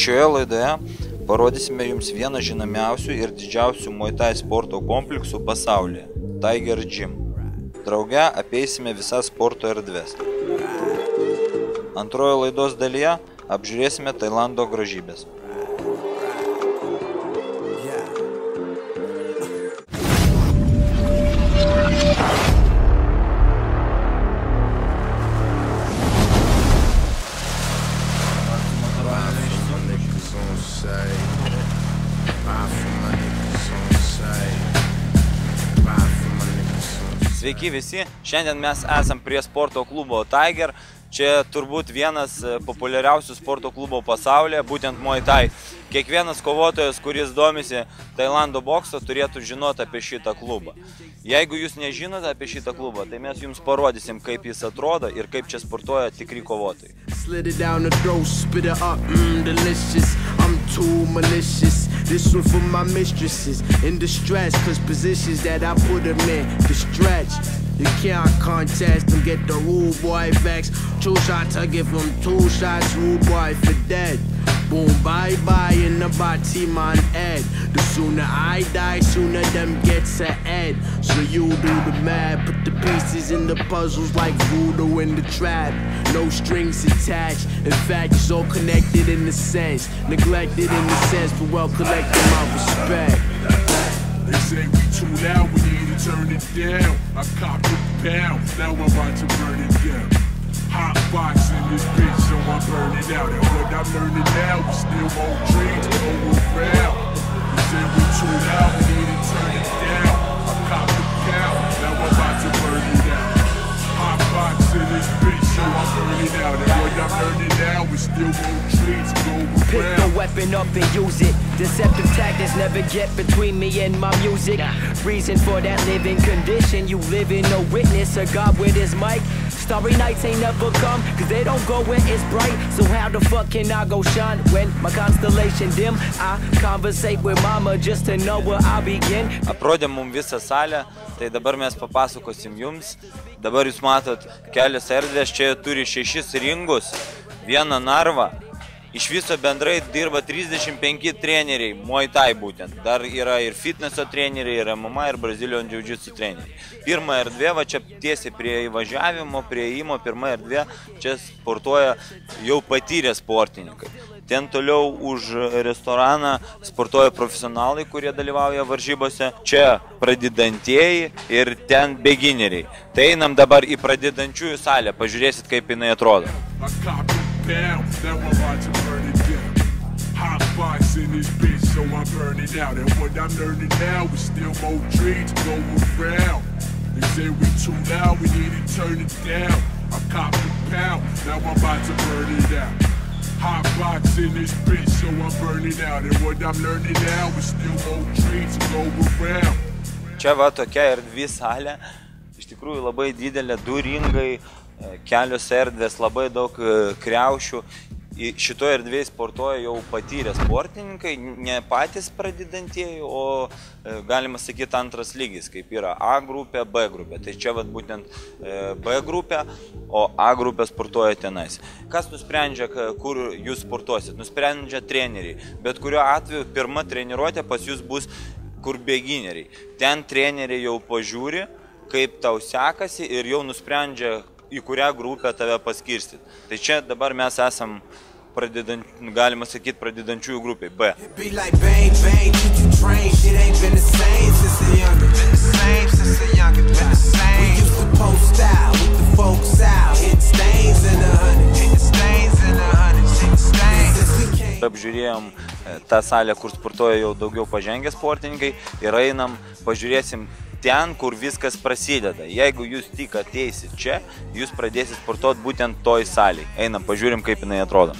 Šioje laidoje parodysime jums vieną žinomiausių ir didžiausių Muay Thai sporto kompleksų pasaulyje – Tiger Gym. Drauge apeisime visas sporto erdves. Antrojo laidos dalyje apžiūrėsime Tailando grožybės. Sveiki visi, šiandien mes esam prie sporto klubo Tiger. Čia turbūt vienas populiariausių sporto klubų pasaulyje, būtent Muay Thai. Kiekvienas kovotojas, kuris domisi Tailando bokso, turėtų žinoti apie šitą klubą. Jeigu jūs nežinote apie šitą klubą, tai mes jums parodysim, kaip jis atrodo ir kaip čia sportuoja tikri kovotojai. This one for my mistresses in distress, cause positions that I put them in to stretch. You can't contest them, get the rude boy vex. 2 shots, I give them 2 shots, rude boy for dead. Boom, bye-bye in the body, man, Ed. The sooner I die, sooner them gets ahead. So you do the math, put the pieces in the puzzles like voodoo in the trap. No strings attached, in fact it's all connected in the sense. Neglected in the sense, but well collected my respect. They say we too loud, we need to turn it down. I copped a pound, now I'm about to burn it down. Hot box in this bitch, so I burn it out. And what I'm learning now, we still won't dream to go around. They say we too loud, we need to turn it down. I copped a pound, now I'm about to burn it out. Hot box in this bitch, so I burn it out. And what I'm learning now, we still won't dream to go around. Pick the weapon up and use it. Deceptive tactics never get between me and my music. Reason for that living condition, you live in a witness, a God with his mic. Starry nights ain't never come, cause they don't go where it's bright. So how the fuck can I go shine when my constellation dim? I conversate with mama just to know where I begin. Aprodėm mums visą salę, tai dabar mes papasakosim jums. Dabar jūs matot kelias erdvės, čia turi 6 ringus, 1 narvą. Iš viso bendrai dirba 35 treneriai, Muay Thai būtent. Dar yra ir fitneso treneriai, ir MMA, ir Brazilian Jiu-Jitsu treneriai. Pirma erdvė, va čia tiesiai prie įvažiavimo, prie įėjimo, pirma erdvė, čia sportuoja jau patyrę sportininkai. Ten toliau už restoraną sportuoja profesionalai, kurie dalyvauja varžybose. Čia pradedantieji ir ten begineriai. Tai einam dabar į pradedančiųjų salę, pažiūrėsit, kaip jinai atrodo. Now I'm about to burn it down. Hot box in this bitch, so I burn it out. And what I'm learning now, we still more dreams to go around. They say we too loud, we need to turn it down. I copped a pound, now I'm about to burn it out. Hot box in this bitch, so I burn it out. And what I'm learning now, we still more dreams to go around. Čia va tokia erdvi salė, iš tikrųjų labai didelė, 2 ringai. Kelios erdvės, labai daug kriaušių. Šitoje erdvėje sportuoja jau patyrę sportininkai, ne patys pradedantieji, o galima sakyti antras lygis, kaip yra A grupė, B grupė. Tai čia vat būtent B grupė, o A grupė sportuoja tenais. Kas nusprendžia, kur jūs sportuosit? Nusprendžia treneriai. Bet kuriuo atveju pirma treniruotė pas jūs bus kur begineriai. Ten treneriai jau pažiūri, kaip tau sekasi ir jau nusprendžia, į kurią grupę tave paskirstyti. Tai čia dabar mes esam, galima sakyti, pradedančiųjų grupiai B. Apžiūrėjom tą salę, kur sportuoja jau daugiau pažengę sportininkai ir einam, pažiūrėsim ten, kur viskas prasideda. Jeigu jūs tik ateisit čia, jūs pradėsit sportuoti būtent toj salėj. Einam, pažiūrim, kaip jinai atrodo.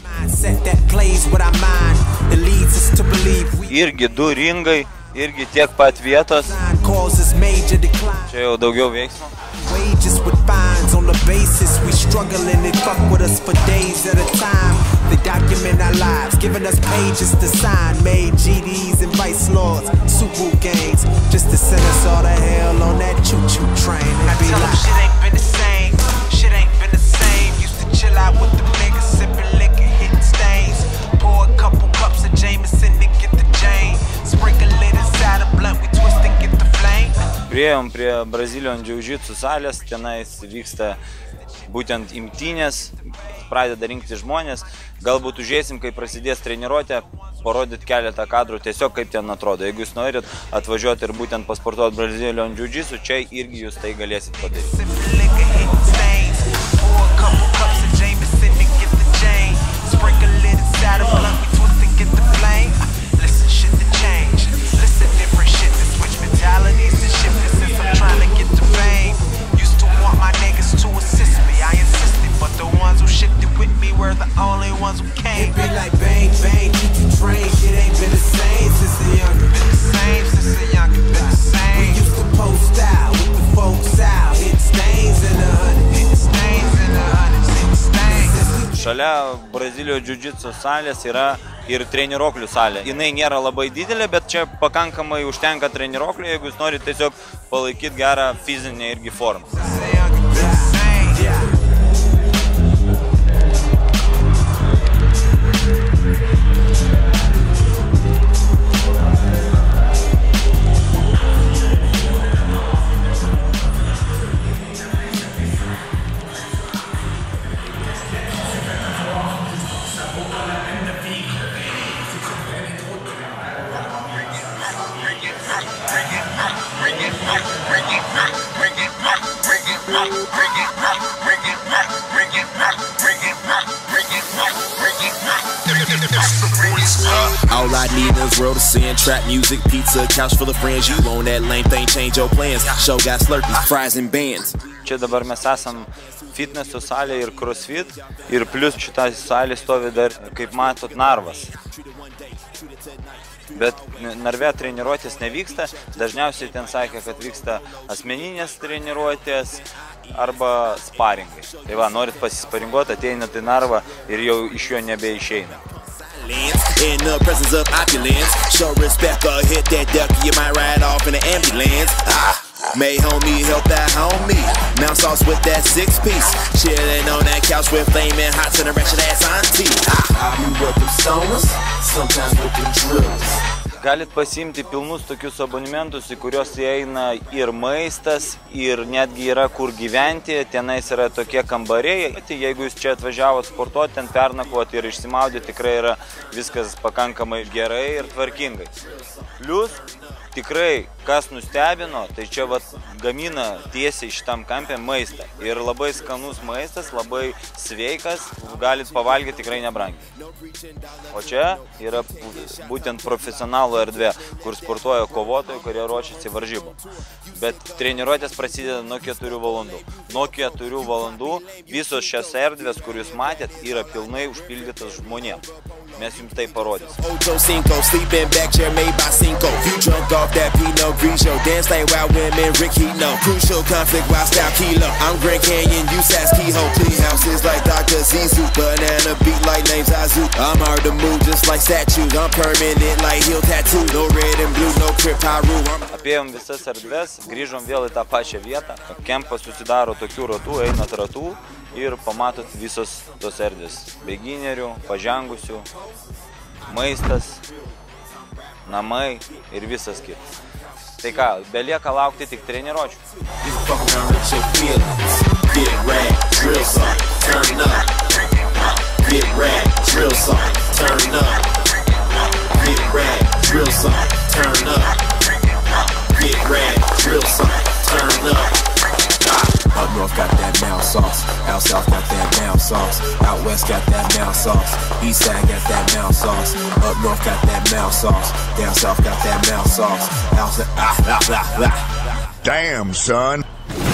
Irgi 2 ringai, irgi tiek pat vietos. Čia jau daugiau veiksmo. Wages with fines on the basis we struggling, they fuck with us for days at a time. They document our lives, giving us pages to sign. Made GDs and vice lords, Subaru gangs, just to send us all to hell on that choo-choo train. I tell them shit ain't been the same, shit ain't been the same. Used to chill out with the niggas, sipping liquor, hitting stains. Pour a couple Priėjom prie Brazilian Jiu-Jitsu salės, tenais vyksta būtent imtynės, pradeda rinkti žmonės. Galbūt užėsim, kai prasidės treniruotė, parodyti keletą kadrų, tiesiog kaip ten atrodo. Jeigu jūs norit atvažiuoti ir būtent pasportuoti Brazilian Jiu-Jitsu, čia irgi jūs tai galėsit padaryti. Šalia Brazilijos Jiu-Jitsu salės yra ir treniroklių salė. Jinai nėra labai didelė, bet čia pakankamai užtenka treniroklių, jeigu jūs norite tiesiog palaikyti gerą fizinę irgi formą. All I need in this world is sin, trap music, pizza, couch full of friends. You on that lame thing, change your plans. Show got slurpees, fries and bands. Čia dabar mes esam fitneso salė ir crossfit, ir plus šitą salę stovi dar, kaip matot, narvas. Bet narve treniruotės nevyksta, dažniausiai ten sakė, kad vyksta asmeninės treniruotės arba sparingai. Tai va, norit pasisparinguoti, ateinat į narvą ir jau iš jo nebeišeina. In the presence of opulence, show respect or hit that duck, you might ride off in the ambulance. May homie help that homie, mount sauce with that 6-piece, chillin' on that couch with flaming hot to the ratchet ass auntie. I be with them stoners, sometimes with them drills. Galit pasiimti pilnus tokius abonementus, į kuriuos įeina ir maistas, ir netgi yra kur gyventi, tenais yra tokie kambariai. Jeigu jūs čia atvažiavot sportuoti, ten pernakvoti ir išsimaudyti, tikrai yra viskas pakankamai gerai ir tvarkingai. Plius, tikrai, kas nustebino, tai čia vat gamina tiesiai šitam kampe maistą. Ir labai skanus maistas, labai sveikas, galit pavalgyti tikrai nebrangiai. O čia yra būtent profesionalų erdvė, kur sportuoja kovotojai, kurie ruošiasi varžybom. Bet treniruotės prasideda nuo 4 valandų. Nuo 4 valandų visos šias erdvės, kur jūs matėt, yra pilnai užpildytas žmonėm. Mes jums tai parodysim. Ocho Cinco, sleeping back chair made by Cinco. You drunk off that Pinot Grigio, dance like wild women, Rick Hino. Crucial conflict, wild style kilo. I'm Grand Canyon, you Sass Keyhole. Clean houses like Dr. Zizou, banana beat like names Azu. I'm hard to move just like statues. I'm permanent like heel tattoo. No red and blue, no crip Pyru. Apėjom visas erdves, grįžom vėl į tą pačią vietą. Kempas susidaro tokių ratų, einat ratų. Ir pamatot visos tos erdvės. Beginerių, pažengusių, maistas, namai ir visas kitas. Tai ką, belieka laukti tik treniruočių. Up north got that mouth sauce, out south got that mouth sauce, out west got that mouth sauce, east side got that mouth sauce, up north got that mouth sauce, down south got that mouth sauce, out south, Damn, son.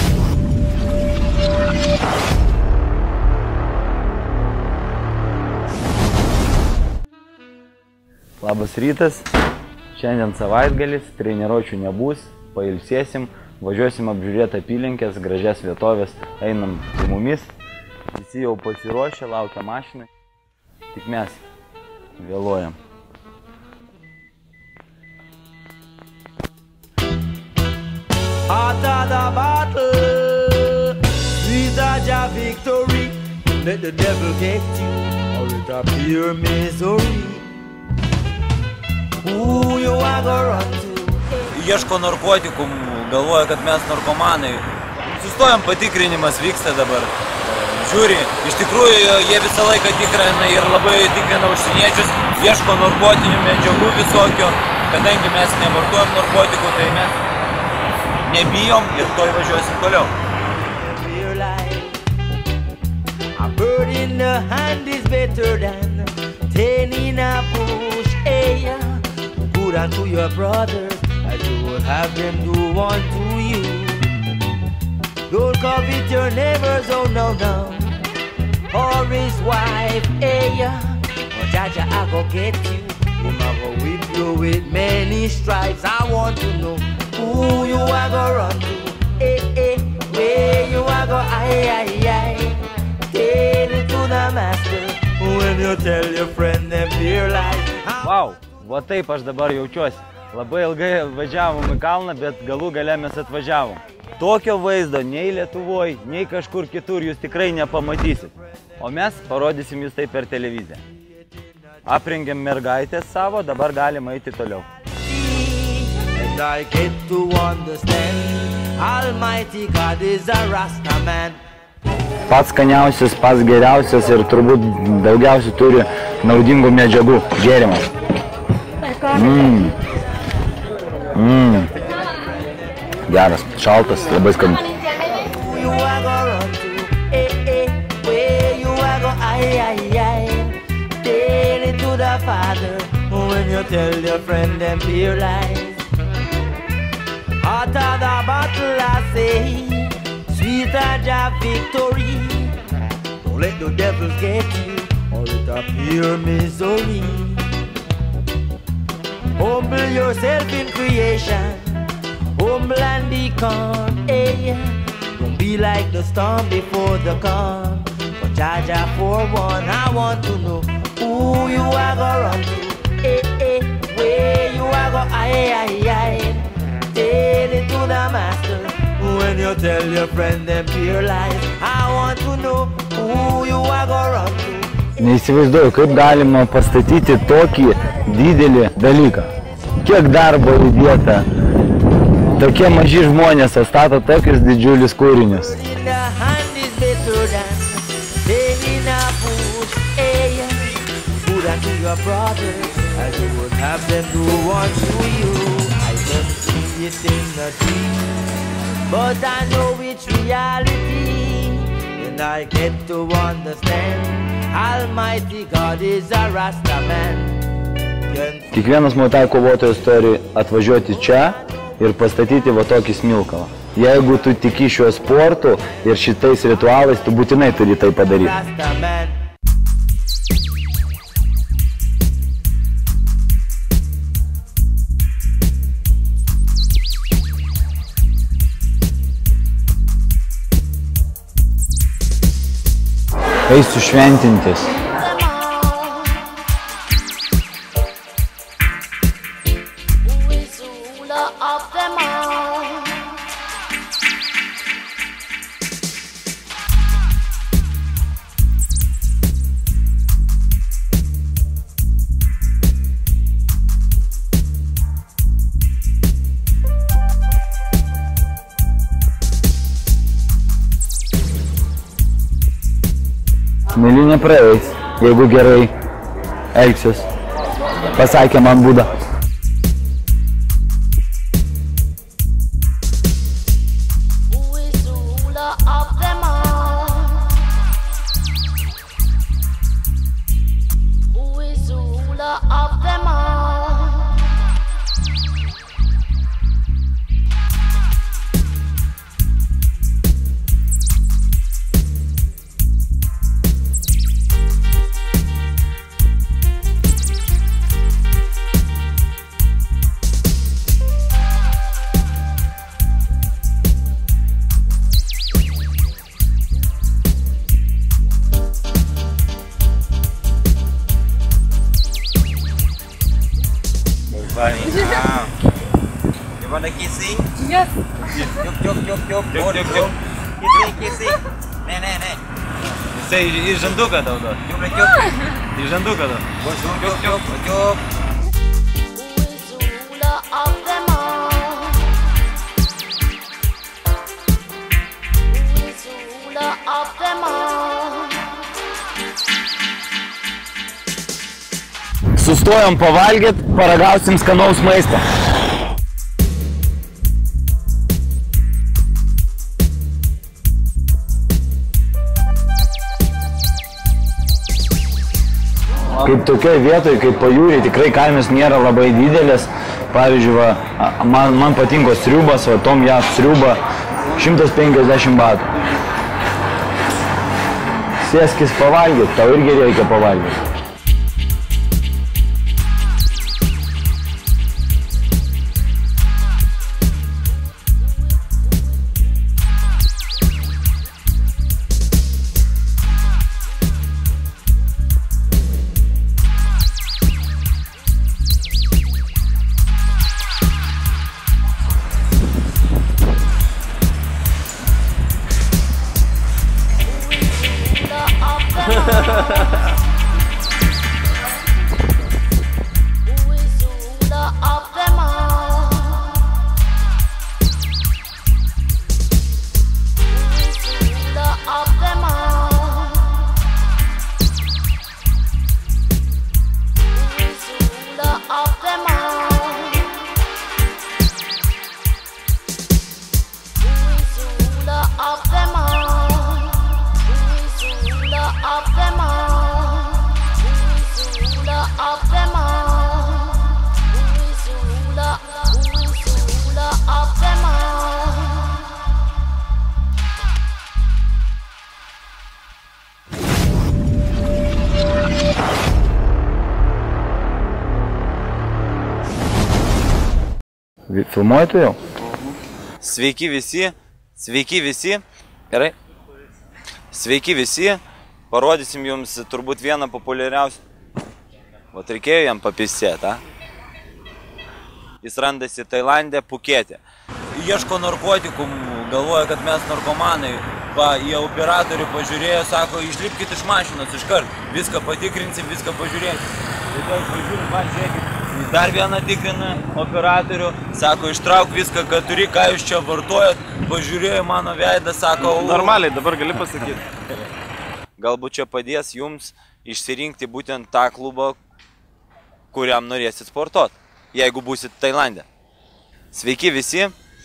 Labas rytas, šiandien savaitgalis, treniruočių nebus, pailsėsim. Važiuosim apžiūrėti apylinkės, gražias vietovės, einam su mumis, visi jau pasiruošę, laukia mašinai, tik mes vėluojam. After the battle, with a victory, let the devil get you, or it appear misery. Who you are gonna run to? ieško narkotikų, galvoja, kad mes narkomanai. Sustojam, patikrinimas vyksta dabar. Žiūri, iš tikrųjų jie visą laiką tikrina ir labai tikrina užsieniečius, ieško narkotinių medžiagų visokio, kadangi mes nevartojam narkotikų, tai mes nebijom ir toj važiuosim toliau. A bird in the hand is better than 10 in a bush. Hey, good unto your brothers as you would have them do unto you. Don't covet your neighbors, oh no, no, or his wife, hey, oh Jaja, I go get you, him I go whip you with many stripes. I want to know who you are go run to, hey, hey, where you are go, aye, aye, aye. Tell it to the master when you tell your friend them fear life. Wow, va taip aš dabar jaučiuosi. Labai ilgai važiavom į kalną, bet galų gale mes atvažiavom. Tokio vaizdo nei Lietuvoje, nei kažkur kitur jūs tikrai nepamatysit. O mes parodysim jūs tai per televiziją. Aprengiam mergaitės savo, dabar galim eiti toliau. And I get to understand Almighty God is a Rasta man. Pats skaniausias, pats geriausias ir turbūt daugiausiai turi naudingų medžiagų gėrimas. Geras, šaltas, labai skanus. Sweeter than victory. Don't let the devil get you, or it appear misery. Humble yourself in creation, humble and be calm, hey. Don't be like the storm before the calm. But Jaja for one, I want to know who you are gonna run to, hey, hey, where you are gonna, aye, aye, aye. Tell it to the master when you tell your friend them fear lies. I want to know who you are gonna run to. Neįsivaizduoju, kaip galima pastatyti tokį didelį dalyką. Kiek darbo įdėta. Tokie maži žmonės atstato tokius didžiulius kūrinius. But I know it's reality, and I get to understand Almighty God is a Rasta man. Kiekvienas Muay kovotojas turi atvažiuoti čia ir pastatyti va tokį smilkalą. Jeigu tu tiki šiuo sportu ir šitais ritualais, tu būtinai turi tai padaryti. Eisiu šventintis. Mėly nepraeis, jeigu gerai elgsiuos, pasakė man Buda. You wanna kissing? Yes. Juk. Kissing. Ne. Jisai į žanduką tau duot. Į žanduką duot. Juk. Who is ruler of them all? Sustojom pavalgyt, paragausim skanaus maisto. Kaip tokioj vietoj, kaip pajūriai, tikrai kainos nėra labai didelės. Pavyzdžiui, man patinko sriubas, o tom jav sriuba 150 batų. Sėskis pavalgyt, tau irgi reikia pavalgyti. Filmuoji tu jau? Sveiki visi, gerai? Sveiki visi, parodysim jums turbūt vieną populiariausių. Vat reikėjo jam papisėti, Jis randasi Tailande, Pukete. Ieško narkotikų, galvoja, kad mes narkomanai. Į operatorių pažiūrėjo, sako, išlipkit iš mašinos iškart, viską patikrinsim, viską pažiūrėsim. Tada pažiūrim, žiūrėkit. Dar vieną tikrina operatorių, sako, ištrauk viską, ką turi, ką jūs čia vartojat, pažiūrėjo mano veidą, sako... Normaliai, dabar gali pasakyti. Galbūt čia padės jums išsirinkti būtent tą klubą, kuriam norėsit sportuoti, jeigu būsit Tailande. Sveiki visi,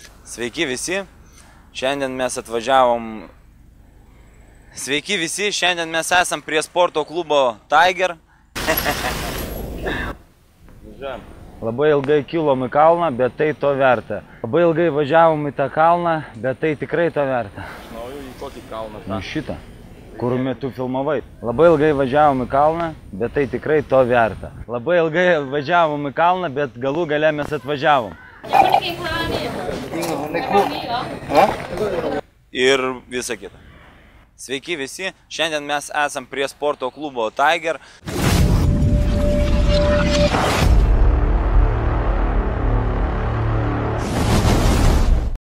šiandien mes atvažiavom... Sveiki visi, šiandien mes esam prie sporto klubo Tiger. Labai ilgai kilom į kalną, bet tai to verta. Labai ilgai važiavom į tą kalną, bet tai tikrai to verta. Į kokį kalną? Į šitą, kur metu filmavai. Labai ilgai važiavom į kalną, bet tai tikrai to verta. Labai ilgai važiavom į kalną, bet galų gale mes atvažiavom. Ir visa kita. Sveiki visi, šiandien mes esam prie sporto klubo Tiger.